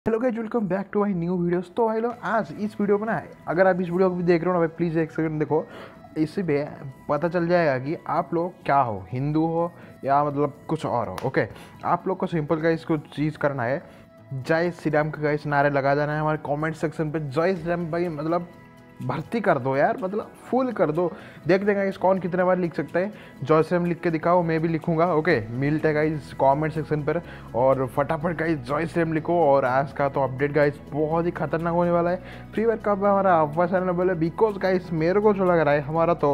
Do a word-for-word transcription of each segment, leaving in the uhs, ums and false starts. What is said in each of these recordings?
Hello guys, welcome back to my new videos. तो भाई लोग आज इस वीडियो में ना, अगर आप इस वीडियो को भी देख रहे हो ना भाई, प्लीज़ एक सेकंड देखो। इससे भी पता चल जाएगा कि आप लोग क्या हो, हिंदू हो या मतलब कुछ और हो। ओके, आप लोग को सिंपल का इसको चीज़ करना है, जय श्री राम का गाइस नारे लगा देना है हमारे कमेंट सेक्शन पे। जय श्री राम भाई मतलब भर्ती कर दो यार, मतलब फुल कर दो। देख देंगे इस कौन कितने बार लिख सकता है। जय श्री राम लिख के दिखाओ, मैं भी लिखूंगा। ओके, मिलते हैं गाइस कमेंट सेक्शन पर और फटाफट गाइस जय श्री राम लिखो। और आज का तो अपडेट गाइस बहुत ही खतरनाक होने वाला है। फ्री फायर कब हमारा वापस आने वाला है, बिकॉज गाइस मेरे को जो लग रहा है हमारा तो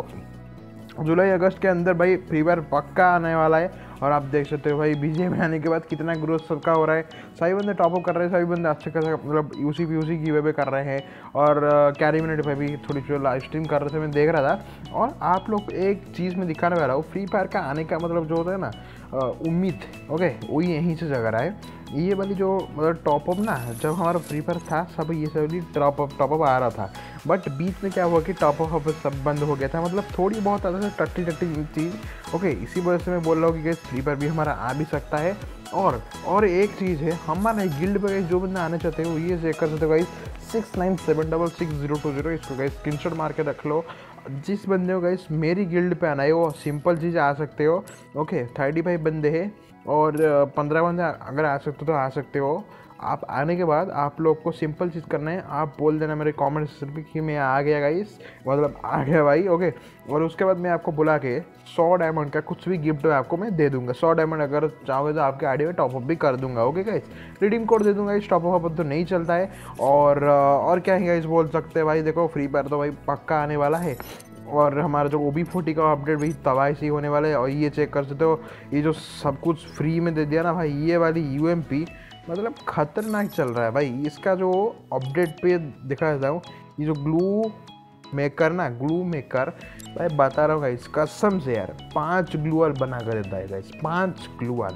जुलाई अगस्त के अंदर भाई फ्री फायर पक्का आने वाला है। और आप देख सकते हो भाई बीजे में आने के बाद कितना ग्रोथ सबका हो रहा है। सभी बंदे टॉपअप कर रहे हैं, सभी बंदे अच्छे खासा मतलब यूसी पीयूसी की वे पे कर रहे हैं। और कैरी मिनट पे भी थोड़ी जो लाइव स्ट्रीम कर रहे थे मैं देख रहा था। और आप लोग एक चीज़ में दिखाने वाला हूँ, फ्री फायर का आने का मतलब जो होता है ना उम्मीद, ओके वही यहीं से जग रहा है। ये वाली जो मतलब टॉपअप ना, जब हमारा फ्री फायर था सब ये सब टॉपअप टॉपअप आ रहा था, बट बीच में क्या हुआ कि टॉपअप सब बंद हो गया था। मतलब थोड़ी बहुत ऐसा टट्टी टट्टी चीज़। ओके, इसी वजह से मैं बोल रहा हूँ कि फ्री फायर भी हमारा आ भी सकता है। और और एक चीज़ है, हमारा गिल्ड पे जो बंदा आने चाहते हो ये चेक कर सकते हो guys, six nine seven double six zero two zero. इसको गाइस स्क्रीनशॉट मार के रख लो। जिस बंदे को गाइस मेरी गिल्ड पे आना है वो सिंपल चीज़ आ सकते हो। ओके, थर्टी फाइव बंदे हैं और पंद्रह बंदे अगर आ सकते हो तो आ सकते हो। आप आने के बाद आप लोग को सिंपल चीज़ करना है, आप बोल देना मेरे कमेंट सेक्शन पे कि मैं आ गया गाइस, मतलब आ गया भाई। ओके, और उसके बाद मैं आपको बुला के सौ डायमंड का कुछ भी गिफ्ट आपको मैं दे दूंगा। सौ डायमंड अगर चाहोगे तो आपके आईडी में टॉपअप भी कर दूंगा। ओके गाइस, रिडीम कोड दे दूंगा। इस टॉपअप तो नहीं चलता है। और और क्या है गाइस बोल सकते हैं भाई, देखो फ्री फायर तो भाई पक्का आने वाला है। और हमारा जो ओ बी फोर्टी का अपडेट भी तबाही से ही होने वाला है। और ये चेक कर सकते हो, ये जो सब कुछ फ्री में दे दिया ना भाई, ये वाली यू एम पी मतलब खतरनाक चल रहा है भाई। इसका जो अपडेट पे दिखा देता हूँ, ये जो ग्लू मेकर ना, ग्लू मेकर भाई बता रहा हूँ गाइस कसम से यार, पांच ग्लू वाल बना कर देता है गाइस, पांच ग्लू वाल।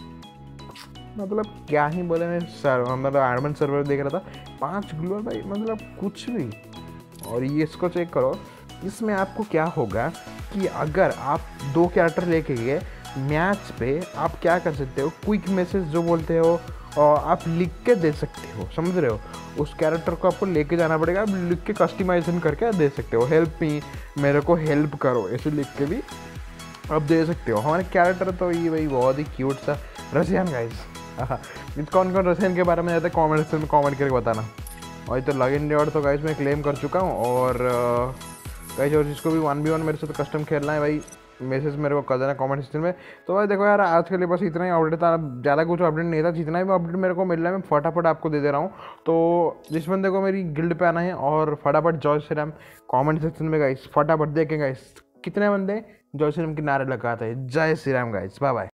मतलब क्या ही बोले, मैं सर मतलब आर्मन सर्वर देख रहा था, पांच ग्लू वाल भाई मतलब कुछ भी। और ये इसको चेक करो, इसमें आपको क्या होगा कि अगर आप दो कैरेक्टर लेके गए मैच पे, आप क्या कर सकते हो, क्विक मैसेज जो बोलते हो और आप लिख के दे सकते हो, समझ रहे हो। उस कैरेक्टर को आपको लेके जाना पड़ेगा, आप लिख के कस्टमाइजेशन करके दे सकते हो। हेल्प मी, मेरे को हेल्प करो, ऐसे लिख के भी आप दे सकते हो। हमारे कैरेक्टर तो ये भाई बहुत ही क्यूट सा रसियन गाइस। कौन कौन रसियन के बारे में जाता है कॉमेंट सेक्शन में कॉमेंट करके बताना। और तो लॉग इन रिवॉर्ड तो गाइस मैं क्लेम कर चुका हूँ। और गाइस और जिसको भी वन बी वन मेरे से तो कस्टम खेलना है भाई, मैसेज मेरे को कर देना कमेंट सेक्शन में। तो भाई देखो यार, आज के लिए बस इतना ही अपडेट था, ज़्यादा कुछ अपडेट नहीं था। जितना भी अपडेट मेरे को मिल रहा है मैं फटाफट आपको दे दे रहा हूँ। तो जिस बंदे को मेरी गिल्ड पे आना है और फटाफट जय श्री राम कॉमेंट सेक्शन में गाइस फटाफट देखें गाइस कितने बंदे जय श्री राम के नारे लगाते हैं। जय Shri Ram guys, bye bye.